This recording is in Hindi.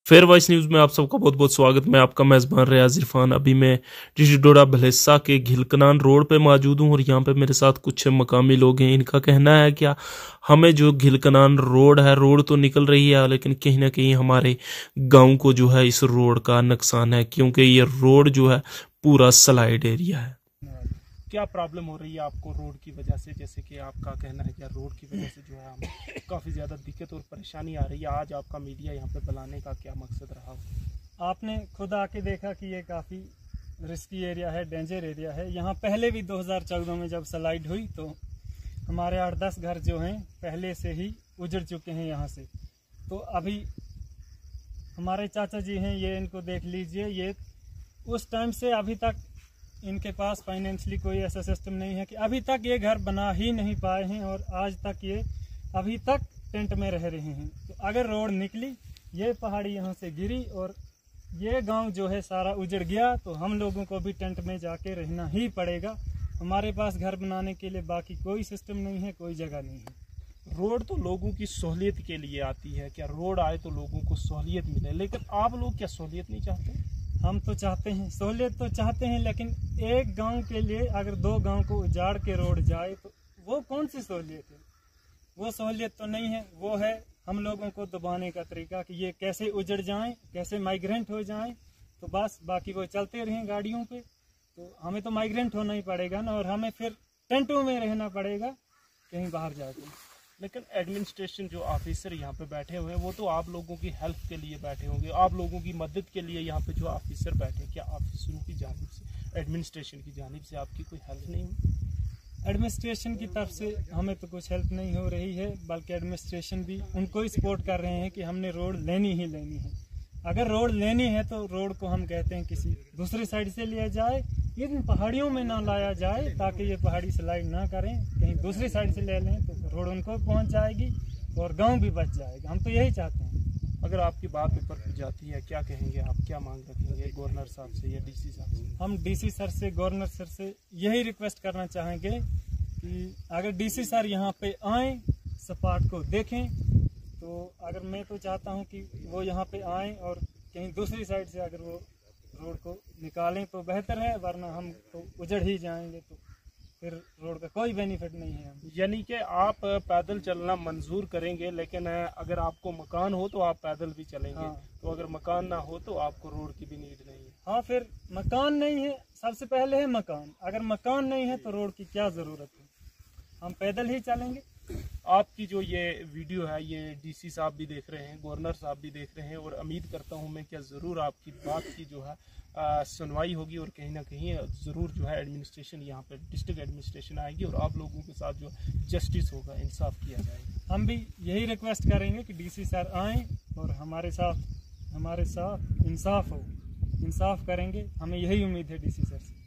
फेयर वॉइस न्यूज़ में आप सबका बहुत बहुत स्वागत। मैं आपका मेज़बान रियाज इरफान। अभी मैं डिशडोरा भलेसा के घिलकनान रोड पे मौजूद हूँ और यहाँ पे मेरे साथ कुछ मकामी लोग हैं। इनका कहना है कि हमें जो घिलकनान रोड है, रोड तो निकल रही है लेकिन कहीं ना कहीं हमारे गांव को जो है इस रोड का नुकसान है, क्योंकि ये रोड जो है पूरा स्लाइड एरिया है। क्या प्रॉब्लम हो रही है आपको रोड की वजह से? जैसे कि आपका कहना है कि रोड की वजह से जो है हमें काफ़ी ज़्यादा दिक्कत और परेशानी आ रही है। आज आपका मीडिया यहाँ पे बुलाने का क्या मकसद रहा? आपने खुद आके देखा कि ये काफ़ी रिस्की एरिया है, डेंजर एरिया है। यहाँ पहले भी 2014 में जब स्लाइड हुई तो हमारे 8-10 घर जो हैं पहले से ही उजड़ चुके हैं यहाँ से। तो अभी हमारे चाचा जी हैं, ये इनको देख लीजिए, ये उस टाइम से अभी तक इनके पास फाइनेंशियली कोई ऐसा सिस्टम नहीं है कि अभी तक ये घर बना ही नहीं पाए हैं और आज तक ये अभी तक टेंट में रह रहे हैं। तो अगर रोड निकली, ये पहाड़ी यहाँ से गिरी और ये गांव जो है सारा उजड़ गया तो हम लोगों को भी टेंट में जाके रहना ही पड़ेगा। हमारे पास घर बनाने के लिए बाकी कोई सिस्टम नहीं है, कोई जगह नहीं है। रोड तो लोगों की सहूलियत के लिए आती है, क्या रोड आए तो लोगों को सहूलियत मिले, लेकिन आप लोग क्या सहूलियत नहीं चाहते? हम तो चाहते हैं, सहूलियत तो चाहते हैं, लेकिन एक गांव के लिए अगर 2 गांव को उजाड़ के रोड जाए तो वो कौन सी सहूलियत है? वो सहूलियत तो नहीं है। वो है हम लोगों को दबाने का तरीका कि ये कैसे उजड़ जाएं, कैसे माइग्रेंट हो जाएं, तो बस बाकी वो चलते रहें गाड़ियों पे। तो हमें तो माइग्रेंट होना ही पड़ेगा ना, और हमें फिर टेंटों में रहना पड़ेगा कहीं बाहर जाकर। लेकिन एडमिनिस्ट्रेशन जो ऑफिसर यहाँ पे बैठे हुए हैं वो तो आप लोगों की हेल्प के लिए बैठे होंगे, आप लोगों की मदद के लिए यहाँ पे जो ऑफिसर बैठे, क्या ऑफिसरों की जानिब से, एडमिनिस्ट्रेशन की जानिब से आपकी कोई हेल्प नहीं हुई? एडमिनिस्ट्रेशन की तरफ से हमें तो कुछ हेल्प नहीं हो रही है, बल्कि एडमिनिस्ट्रेशन भी उनको ही सपोर्ट कर रहे हैं कि हमने रोड लेनी ही लेनी है। अगर रोड लेनी है तो रोड को हम कहते हैं किसी दूसरी साइड से लिया जाए, इन पहाड़ियों में ना लाया जाए ताकि ये पहाड़ी स्लाइड ना करें। कहीं दूसरी साइड से ले लें तो रोड उनको पहुंच जाएगी और गांव भी बच जाएगा। हम तो यही चाहते हैं। अगर आपकी बात ऊपर पर जाती है, क्या कहेंगे आप, क्या मांग रखेंगे गवर्नर साहब से या डीसी साहब से? हम डीसी सर से, गवर्नर सर से यही रिक्वेस्ट करना चाहेंगे कि अगर डीसी सर यहाँ पे आएँ, स्पॉट को देखें, तो अगर मैं तो चाहता हूँ कि वो यहाँ पे आएँ और कहीं दूसरी साइड से अगर वो रोड को निकालें तो बेहतर है, वरना हम तो उजड़ ही जाएंगे तो फिर रोड का कोई बेनिफिट नहीं है। यानी कि आप पैदल चलना मंजूर करेंगे, लेकिन अगर आपको मकान हो तो आप पैदल भी चलेंगे। हाँ। तो अगर मकान ना हो तो आपको रोड की भी नीड नहीं है। हाँ, फिर मकान नहीं है, सबसे पहले है मकान। अगर मकान नहीं है तो रोड की क्या ज़रूरत है? हम पैदल ही चलेंगे। आपकी जो ये वीडियो है ये डीसी साहब भी देख रहे हैं, गवर्नर साहब भी देख रहे हैं, और उम्मीद करता हूं मैं क्या ज़रूर आपकी बात की जो है सुनवाई होगी और कहीं ना कहीं ज़रूर जो है एडमिनिस्ट्रेशन यहाँ पे डिस्ट्रिक्ट एडमिनिस्ट्रेशन आएगी और आप लोगों के साथ जो जस्टिस होगा, इंसाफ किया जाएगा। हम भी यही रिक्वेस्ट करेंगे कि डीसी सर आएँ और हमारे साथ इंसाफ हो, इंसाफ करेंगे। हमें यही उम्मीद है डीसी सर से।